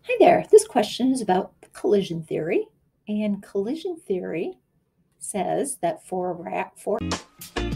Hi there. This question is about collision theory. And collision theory says that for